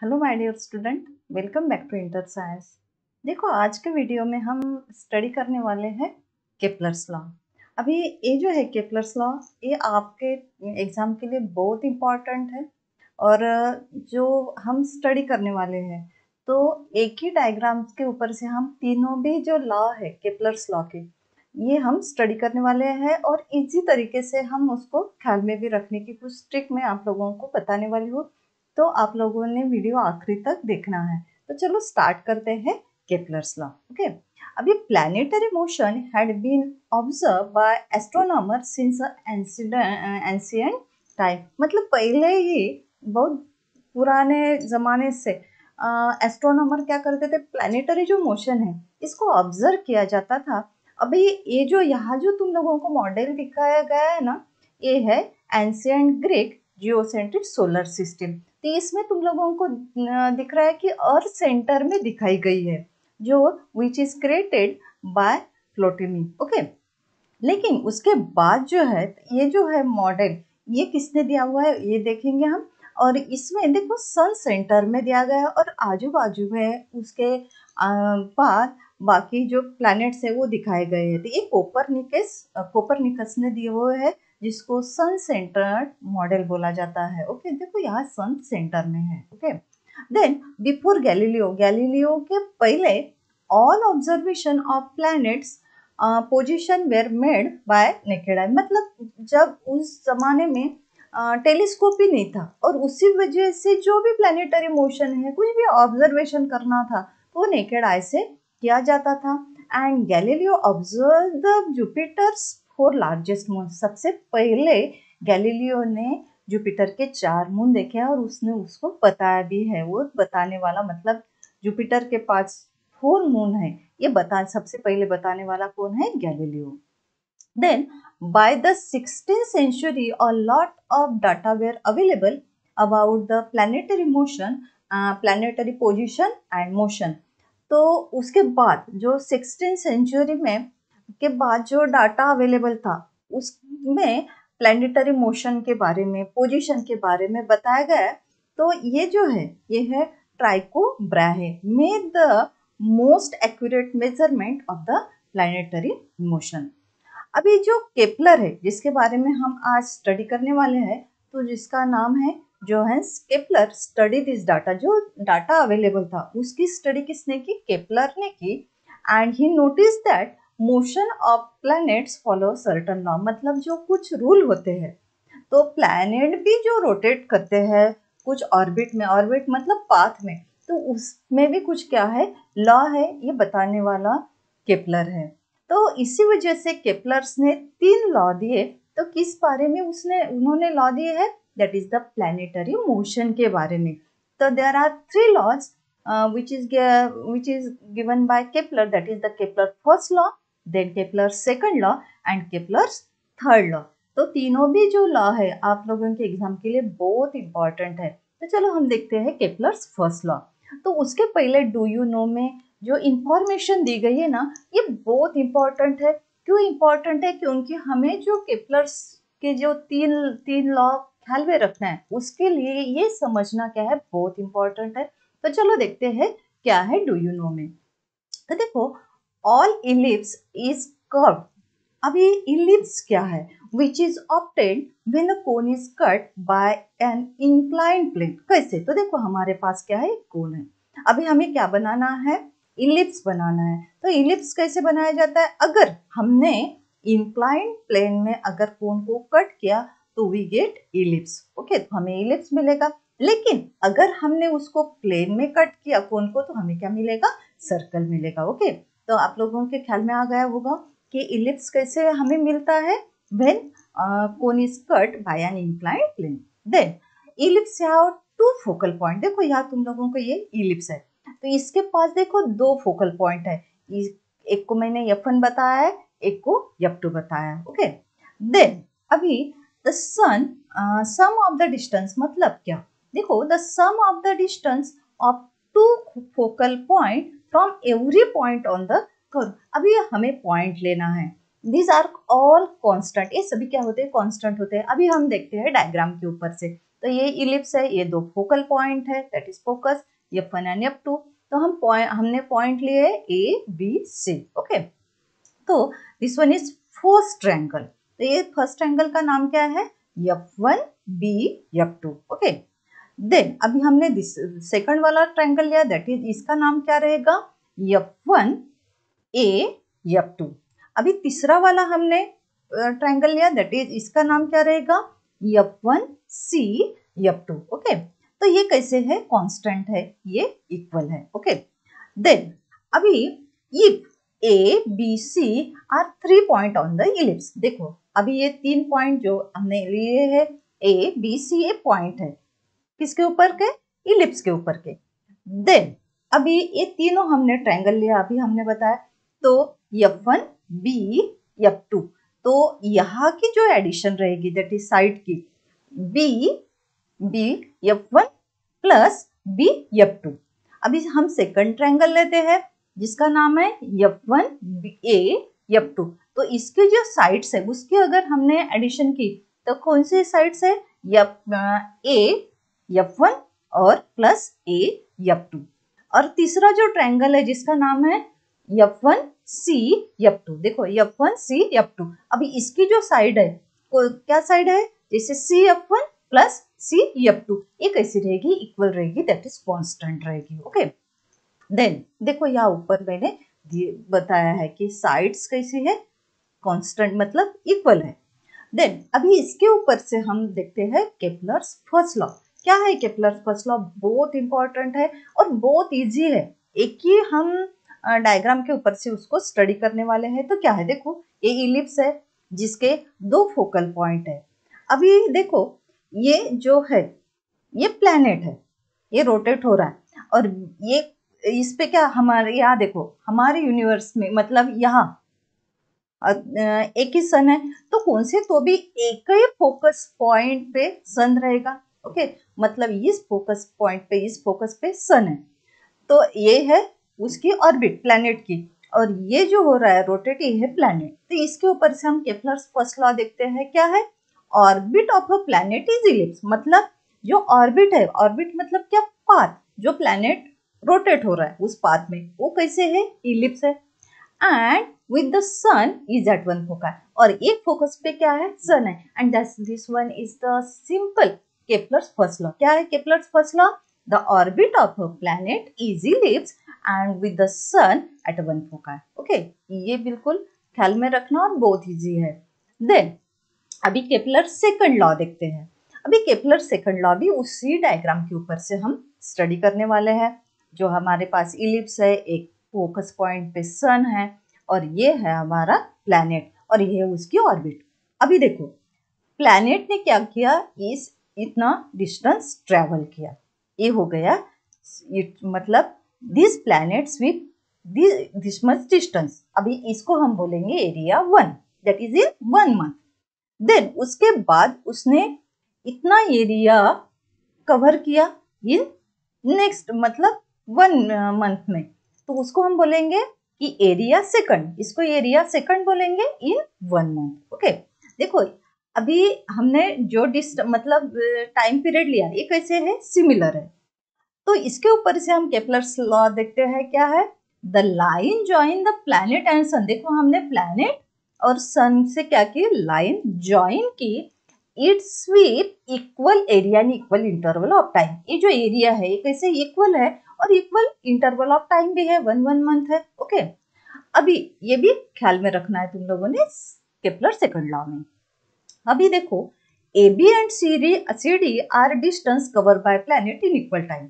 Hello my dear student, welcome back to inter science. देखो, आज के वीडियो में हम स्टडी करने वाले हैं केपलर्स लॉ। अभी ये जो है केपलर्स लॉ, ये आपके एग्जाम के लिए बहुत इम्पॉर्टेंट है। और जो हम स्टडी करने वाले हैं, तो एक ही डायग्राम के ऊपर से हम तीनों भी जो लॉ है केपलर्स लॉ के, ये हम स्टडी करने वाले हैं। और इजी तरीके से हम उसको ख्याल में भी रखने की कुछ ट्रिक मैं आप लोगों को बताने वाली हूँ। तो आप लोगों ने वीडियो आखिरी तक देखना है। तो चलो स्टार्ट करते हैं केपलर्स लॉ। ओके, अभी planetary motion had been observe by astronomer since ancient time. मतलब पहले ही बहुत पुराने जमाने से एस्ट्रोनॉमर क्या करते थे, प्लैनेटरी जो मोशन है इसको ऑब्जर्व किया जाता था। अभी ये जो यहाँ जो तुम लोगों को मॉडल दिखाया गया है ना, ये है ancient Greek geocentric solar system. तो इसमें तुम लोगों को दिख रहा है कि अर्थ सेंटर में दिखाई गई है, जो which is created by Ptolemy. Okay, लेकिन उसके बाद जो है, ये जो है मॉडल, ये किसने दिया हुआ है ये देखेंगे हम। और इसमें देखो सन सेंटर में दिया गया है और आजू बाजू में उसके पार बाकी जो प्लैनेट्स है वो दिखाए गए हैं। तो ये कोपरनिकस ने दिए हुए है, जिसको सन सेंटर्ड मॉडल बोला जाता है। ओके, देखो यहाँ सन सेंटर में है। ओके, देन बिफोर गैलीलियो के पहले all observation of planets position were made by naked eye. मतलब जब उस जमाने में टेलीस्कोप ही नहीं था, और उसी वजह से जो भी प्लैनेटरी मोशन है, कुछ भी ऑब्जर्वेशन करना था तो नेकेड आई से किया जाता था। And Galileo observe the Jupiter's four largest moon. सबसे पहले गैलीलियो ने जुपिटर के 4 मून देखे हैं, और उसने उसको बताया भी है। वो बताने वाला मतलब जुपिटर के पास 4 मून है, ये सबसे पहले बताने वाला कौन है? Galileo. Then by the 16th century a lot of data were available about the planetary motion, planetary position and motion। तो उसके बाद जो 16th सेंचुरी में के बाद जो डाटा अवेलेबल था, उसमें प्लैनेटरी मोशन के बारे में, पोजीशन के बारे में बताया गया है। तो ये जो है, ये है ट्राइको Brahe made the most accurate measurement of the planetary motion. अभी जो केपलर है, जिसके बारे में हम आज स्टडी करने वाले हैं, तो जिसका नाम है Johannes Kepler, study this data. जो डाटा अवेलेबल था उसकी स्टडी किसने की? केपलर ने की। And he notice that motion of planets follow certain law. मतलब जो कुछ रूल होते हैं, तो प्लैनेट भी जो रोटेट करते हैं कुछ ऑर्बिट में, ऑर्बिट मतलब पाथ में, तो उसमें भी कुछ क्या है, लॉ है, ये बताने वाला केपलर है। तो इसी वजह से केपलर्स ने 3 लॉ दिए। तो किस बारे में उन्होंने लॉ दिए हैं? That is the planetary motion के बारे में। तो there are 3 laws which is given by Kepler, that is the Kepler first law, then Kepler second law and Kepler's third law। तो तीनों भी जो लॉ है आप लोगों के एग्जाम के लिए बहुत इंपॉर्टेंट है। तो चलो हम देखते हैं केपलर्स फर्स्ट लॉ। तो उसके पहले डू यू नो में जो इंफॉर्मेशन दी गई है ना, ये बहुत इंपॉर्टेंट है। क्यों इंपॉर्टेंट है? क्योंकि हमें जो केपलर्स के जो तीन लॉ ख्याल में रखना है, उसके लिए ये समझना क्या है, बहुत इंपॉर्टेंट है। तो चलो देखते हैं क्या है डू यू नो में। तो देखो, ऑल इलिप्स इज कर्व। अभी इलिप्स क्या है? Which is obtained when the cone is cut by an inclined plane. कैसे? तो देखो हमारे पास क्या है, कोन है। अभी हमें क्या बनाना है? इलिप्स बनाना है। तो इलिप्स कैसे बनाया जाता है? अगर हमने इंक्लाइंड प्लेन में अगर कोन को कट किया तो वी गेट इलिप्स। ओके, तो हमें इलिप्स मिलेगा। लेकिन अगर हमने उसको प्लेन में कट किया कोन को, तो हमें क्या मिलेगा? सर्कल मिलेगा। ओके, तो आप लोगों के ख्याल में आ गया होगा कि इलिप्स कैसे हमें मिलता है, when cone is cut by an inclined plane. Then ellipse have 2 focal point. देखो यहाँ तुम लोगों को ये इलिप्स है, तो इसके पास देखो 2 फोकल पॉइंट है। एक को मैंने F1 बताया है, एक को F2 बताया है। ओके, देन अभी the sum of the distance मतलब क्या? देखो, the sum of the distance of 2 focal point from every point on the curve. अभी हमें पॉइंट लेना है। These are all constant. ये सभी क्या होते हैं? कांस्टेंट होते हैं। अभी हम देखते हैं डायग्राम के ऊपर से। तो ये इलिप्स है, ये दो फोकल पॉइंट है, that is focus, F1 and F2। तो हमने पॉइंट लिए ए बी सी। ओके, तो this one is first triangle. तो ये फर्स्ट ट्रायंगल का नाम क्या है? F1 B F2। Okay, then अभी हमने सेकंड वाला ट्रायंगल लिया, दैट इज इसका नाम क्या रहेगा? F1 A F2। अभी तीसरा वाला हमने ट्रायंगल लिया, दैट इज इसका नाम क्या रहेगा? F1 C F2। ओके, तो ये कैसे है? कांस्टेंट है, ये इक्वल है। ओके, देन अभी if A B C are 3 point on the ellipse, देखो अभी ये 3 पॉइंट जो हमने लिए हैं, A B C ये पॉइंट है किसके ऊपर के? इलिप्स के ऊपर के। देन अभी ये तीनों हमने ट्रायंगल लिया, अभी हमने बताया, तो F1 B F2, तो यहाँ की जो एडिशन रहेगी दैट इज साइड की B F1 plus B F2। अभी हम सेकंड ट्रायंगल लेते हैं जिसका नाम है F1 A F2, तो इसके जो साइड्स है उसकी अगर हमने एडिशन की तो कौन से साइड्स है? A F1 और प्लस A F2। और तीसरा जो ट्रायंगल है जिसका नाम है F1 C F2, देखो F1 C F2, अभी इसकी जो साइड है क्या साइड है? जैसे C F1 plus C F2, ये कैसी रहेगी? इक्वल रहेगी, दैट इज कांस्टेंट रहेगी। ओके, देन देखो यहाँ ऊपर मैंने बताया है कि साइड्स कैसी है? कांस्टेंट मतलब इक्वल है। देन अभी इसके ऊपर से हम देखते हैं केपलर्स फर्स्ट लॉ। क्या है केपलर्स फर्स्ट लॉ? बहुत इंपॉर्टेंट है और बहुत इजी है, एक ही हम डायग्राम के ऊपर से उसको स्टडी करने वाले हैं। तो क्या है? देखो ये इलिप्स है जिसके दो फोकल पॉइंट है। अभी देखो ये जो है ये प्लैनेट है, ये रोटेट हो रहा है, और ये इस पे क्या हमारे यहाँ देखो हमारे यूनिवर्स में मतलब यहाँ एक ही सन है, तो कौन से? तो भी एक ही फोकस पॉइंट पे सन रहेगा। ओके, मतलब इस फोकस पॉइंट पे, इस फोकस पे सन है, तो ये है उसकी ऑर्बिट प्लैनेट की, और ये जो हो रहा है रोटेट, ये है प्लैनेट। तो इसके ऊपर से हम केपलर्स फर्स्ट लॉ देखते हैं, क्या है? Orbit of a planet is ellipse, मतलब जो ऑर्बिट है, ऑर्बिट मतलब क्या? पाथ, जो प्लैनेट रोटेट हो रहा है उस पाथ में, वो कैसे है? इलिप्स है। And with the sun is at one focus, और एक फोकस पे क्या है? सन है, and this one is the simple Kepler's first law. क्या है Kepler's first law? The orbit of a planet is ellipse and with the sun at one focus. Okay, ये बिल्कुल ख्याल में रखना और बहुत इजी है। देन अभी केपलर सेकंड लॉ देखते हैं। अभी केपलर सेकंड लॉ भी उसी डायग्राम के ऊपर से हम स्टडी करने वाले हैं। जो हमारे पास इलिप्स है, एक फोकस पॉइंट पे सन है, और ये है हमारा प्लैनेट, और ये है उसकी ऑर्बिट। अभी देखो प्लैनेट ने क्या किया? इतना डिस्टेंस ट्रेवल किया, ये हो गया मतलब this planet sweep this much distance. अभी इसको हम बोलेंगे area 1, that is in 1 month. Then उसके बाद उसने इतना एरिया कवर किया इन नेक्स्ट मतलब 1 मंथ में, तो उसको हम बोलेंगे कि एरिया सेकंड, इसको एरिया सेकंड बोलेंगे इन 1 मंथ। ओके, देखो अभी हमने जो मतलब टाइम पीरियड लिया, ये कैसे है? सिमिलर है। तो इसके ऊपर से हम केपलर्स लॉ देखते हैं, क्या है? The line join the planet and sun, देखो हमने प्लैनेट और सन से क्या की? लाइन जॉइन की। It sweep equal area and equal interval of time, ये जो एरिया है ये कैसे इक्वल है और इक्वल इंटरवल ऑफ टाइम भी है, 1 मंथ है। ओके, अभी ये भी ख्याल में रखना है तुम लोगों ने केपलर सेकंड लॉ में। अभी देखो A B and C D are distance cover by planet in equal time.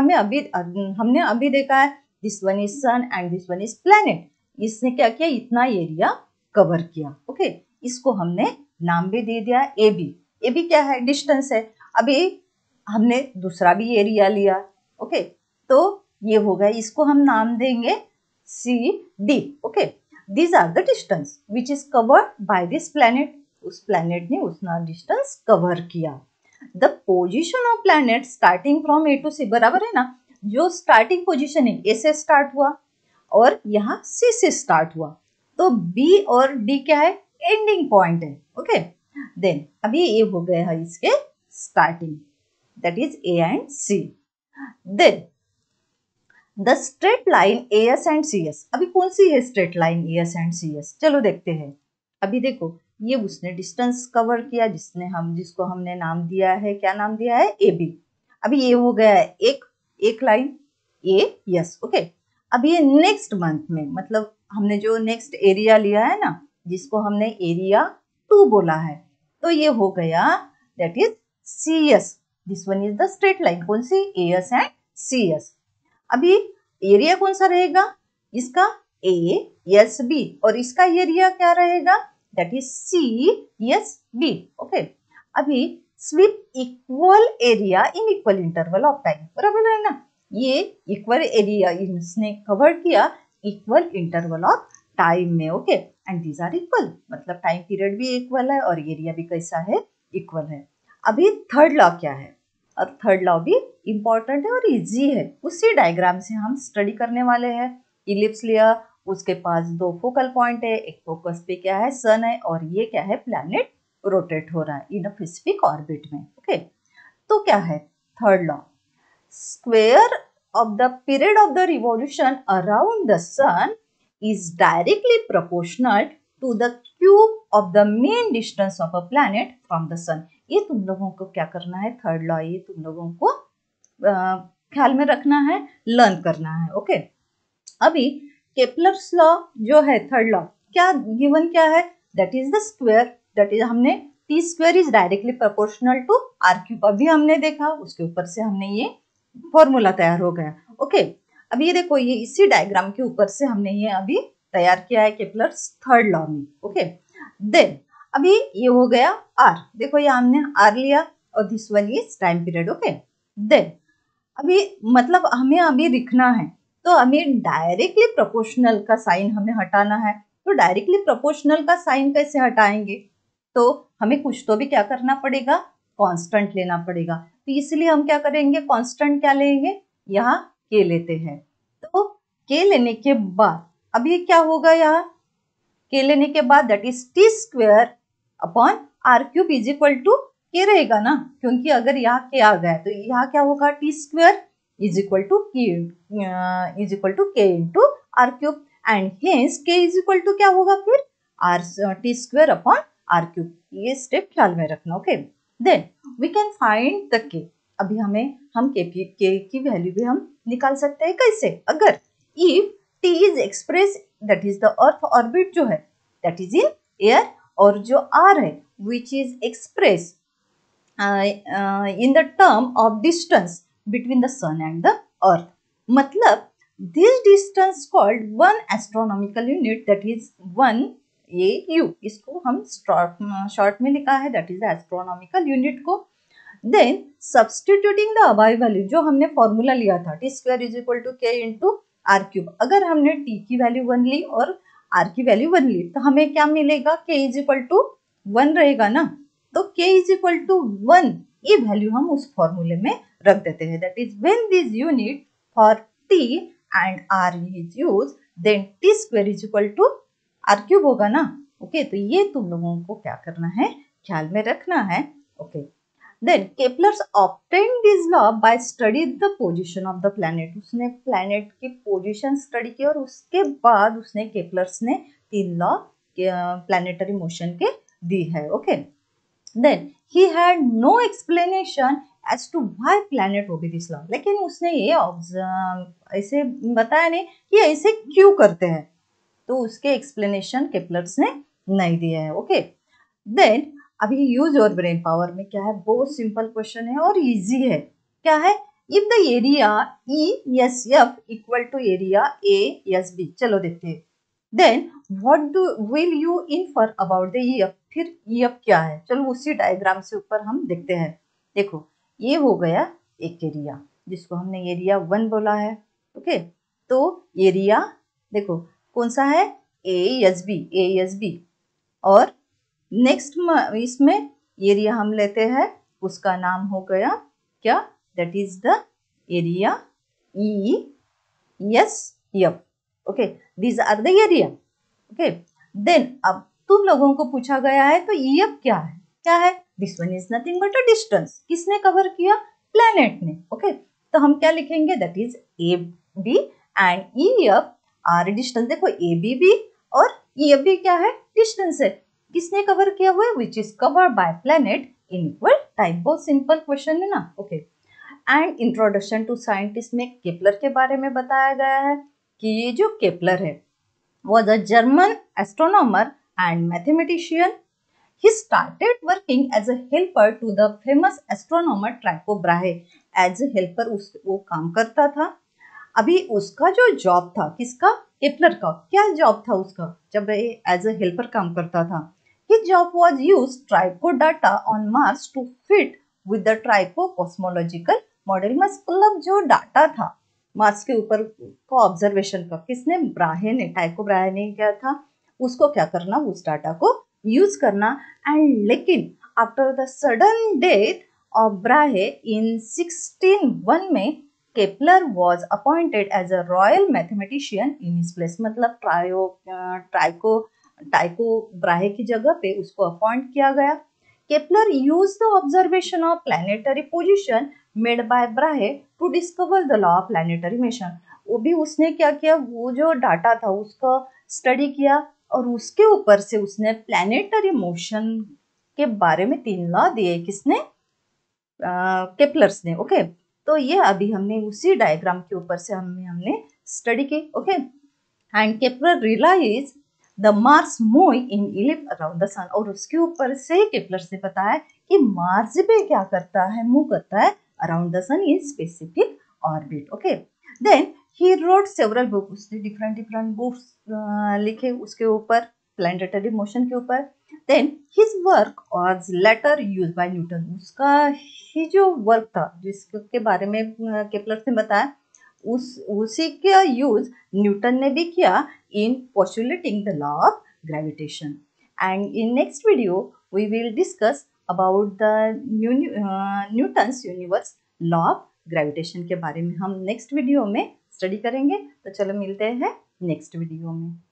हमने अभी देखा है this one is sun and this one is planet, इसने क्या किया? इतना एरिया कवर किया। ओके, इसको हमने नाम भी दे दिया ए बी। ए बी क्या है? डिस्टेंस है। अभी हमने दूसरा भी एरिया लिया। ओके, तो ये हो गया, इसको हम नाम देंगे C D. Okay, these are the distance which is covered by this planet, उस प्लैनेट ने उतना डिस्टेंस कवर किया। The position of planet starting from A to C, बराबर है ना? जो स्टार्टिंग पोजिशन है ए से स्टार्ट हुआ और यहाँ सी से स्टार्ट हुआ, तो बी और डी क्या है? एंडिंग पॉइंट है। ओके, देन अभी ये हो गया है इसके starting. That is A and C. Then the straight line A S and C S, अभी कौन सी है straight line A S and C S, चलो देखते हैं। अभी देखो ये उसने डिस्टेंस कवर किया जिसको हमने नाम दिया है, क्या नाम दिया है, ए बी। अभी ये हो गया है एक लाइन ए यस, ओके। अभी ये नेक्स्ट मंथ में, मतलब हमने जो नेक्स्ट एरिया लिया है ना, जिसको हमने एरिया 2 बोला है, तो ये हो गया that is C S. This one is the straight line, कौन सी, A S and C S. अभी एरिया कौन सा रहेगा, इसका ए एस बी, और इसका एरिया क्या रहेगा, that is C S B, okay. अभी sweep equal area in equal interval of time, बराबर है ना, ये इक्वल एरिया इसने कवर किया इक्वल इंटरवल ऑफ टाइम में, okay. And these are equal, मतलब टाइम पीरियड भी इक्वल है और एरिया भी कैसा है, इक्वल है। अभी थर्ड लॉ क्या है, और थर्ड लॉ भी इंपॉर्टेंट है और इजी है, उसी डायग्राम से हम स्टडी करने वाले हैं। इलिप्स लिया, उसके पास 2 फोकल पॉइंट है, एक फोकस पे क्या है, सन है, और ये क्या है, प्लैनेट रोटेट हो रहा है इन अ स्पेसिफिक ऑर्बिट में, ओके। तो क्या है third law, square of the period of the revolution around the sun is directly proportional to the cube of the mean distance of a planet from the sun. ये तुम लोगों को क्या करना है, थर्ड लॉ ये तुम लोगों को ख्याल में रखना है, लर्न करना है, ओके। अभी केपलर्स लॉ जो है थर्ड लॉ, क्या गिवन क्या है, that is the square, that is हमने T square is directly proportional to R cube, अभी हमने देखा, उसके ऊपर से हमने ये फॉर्मूला तैयार हो गया, ओके। अभी ये देखो, ये इसी डायग्राम के ऊपर से हमने ये अभी तैयार किया है केपलर्स थर्ड लॉ में, ओके। देन अभी ये हो गया आर, देखो ये हमने आर लिया और this one is time period, okay. Then अभी मतलब हमें अभी लिखना है, तो हमें डायरेक्टली प्रोपोर्शनल का साइन हमें हटाना है, तो डायरेक्टली प्रोपोर्शनल का साइन कैसे हटाएंगे, तो हमें कुछ तो भी क्या करना पड़ेगा, कांस्टेंट लेना पड़ेगा। तो इसलिए हम क्या करेंगे, कांस्टेंट क्या लेंगे, यहाँ के लेते हैं। तो के लेने के बाद अभी क्या होगा, यहाँ के लेने के बाद that is T square upon R cube is equal to K रहेगा ना, क्योंकि अगर यहाँ के आ गया तो यहाँ क्या होगा, T square is equal to K into R cube, and hence K is equal to क्या होगा फिर, R T square upon R cube. ये स्टेप ख्याल में रखना, okay. Then we can find the K. अभी हम के की वैल्यू भी हम निकाल सकते हैं, कैसे, अगर if T is express that is the earth orbit जो है दैट इज इन एयर, और जो आर है which is express in the term of distance between the sun and the earth, मतलब this distance called one astronomical unit that is 1 AU, इसको हम short में लिखा है that is the astronomical unit को। then substituting the above value, जो हमने formula लिया था t square is equal to k into r cube, अगर हमने t की वैल्यू 1 ली और r की वैल्यू 1 ली तो हमें क्या मिलेगा, k is equal to 1 रहेगा ना, तो k इज इक्वल टू 1, ये वैल्यू हम उस फॉर्मूले में रख देते हैं, that is when this unit for t and r is use then t square is equal to r cube होगा ना, ओके। तो ये तुम लोगों को क्या करना है, ख्याल में रखना है, okay. Then Kepler's obtain this law by study the position of the planet, उसने प्लैनेट की पोजीशन स्टडी की और उसके बाद उसने केपलर्स ने 3 लॉ प्लैनेटरी मोशन के दी है, okay. Then he had no explanation as to why planet obey this law, लेकिन उसने ये ऐसे बताया नहीं कि ऐसे क्यों करते हैं, तो उसके एक्सप्लेनेशन केपलर्स ने नहीं दिया है, ओके। देन अभी यूज योर ब्रेन पावर में क्या है, बहुत सिंपल क्वेश्चन है और इजी है, क्या है, if the area E S F equal to area A S B, चलो देखते हैं। Then what will you infer about the EF, फिर ईएफ क्या है, चलो उसी डायग्राम से ऊपर हम देखते हैं। देखो ये हो गया एक एरिया जिसको हमने एरिया 1 बोला है, ओके। तो एरिया देखो कौन सा है, ए एस बी, और नेक्स्ट इसमें एरिया हम लेते हैं, उसका नाम हो गया क्या, that is the area E S F, okay. These are the area, okay. Then अब तुम लोगों को पूछा गया है तो ईएफ क्या है, this one is nothing but a distance, किसने कवर किया, प्लैनेट ने। ओके, तो हम क्या लिखेंगे, that is A B and E F are distance. देखो ए बी भी और ई एफ भी क्या है, डिस्टेंस है। किसने कवर किया हुआ है, which is covered by planet in equal time. बहुत सिंपल क्वेश्चन है ना। Okay, and introduction to scientist में केपलर के बारे में बताया गया है कि ये जो केपलर है was a German astronomer and mathematician. He started working as a helper to the famous astronomer Tycho Brahe. As a helper वो काम करता था। अभी उसका जो जॉब था, किसका, केपलर का, क्या जॉब था उसका जब एज ए हेल्पर काम करता था। His job was use Tycho data on Mars to fit with the Tycho cosmological model। मतलब जो डाटा था मार्स के ऊपर को ऑब्जर्वेशन का, किसने, ब्राहे ने, टाइको ब्राहे ने क्या था, उसको क्या करना, उस डाटा को यूज करना। एंड लेकिन after the sudden death of Brahe in 1601 में Kepler was appointed as a royal mathematician in his place. मतलब टाइको ब्राहे की जगह पे उसको अपॉइंट किया गया। Kepler use the observation of planetary position made by Brahe to discover the law of planetary motion. वो भी उसने क्या किया, वो जो डाटा था उसका स्टडी किया और उसके ऊपर से उसने प्लैनेटरी मोशन के बारे में 3 लॉ दिए। किसने, केपलर्स ने। ओके, तो ये अभी हमने उसी डायग्राम के ऊपर से हमने स्टडी की। Okay, and Kepler realize the Mars move in ellipse around the sun. और उसके ऊपर से केपलर ने बताया कि मार्स पे क्या करता है, मूव करता है around the sun in specific orbit. Okay, then he wrote several book, उसने डिफरेंट बुक्स लिखे उसके ऊपर, प्लैनेटरी मोशन के ऊपर। Then his work was later used by Newton. उसका ही जो वर्क था जिसके बारे में केपलर ने बताया, उसी का यूज न्यूटन ने भी किया in postulating the law of gravitation. And in next video we will discuss about the Newton's universe law of gravitation के बारे में हम नेक्स्ट वीडियो में स्टडी करेंगे। तो चलो मिलते हैं नेक्स्ट वीडियो में।